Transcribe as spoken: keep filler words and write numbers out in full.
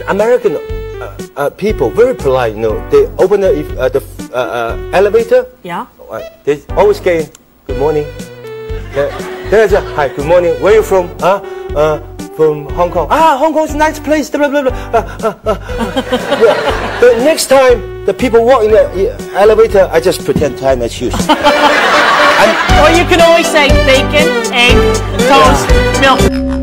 American uh, uh, people very polite, you know. They open the, uh, the uh, uh, elevator. Yeah. Uh, they always get good morning. There's a hi, good morning. Where are you from? Huh? Uh, from Hong Kong. Ah, Hong Kong is a nice place. Blah, blah, blah. Uh, uh, uh. Yeah. But next time the people walk in the elevator, I just pretend to tie my shoes. Or you can always say bacon, egg, toast, milk.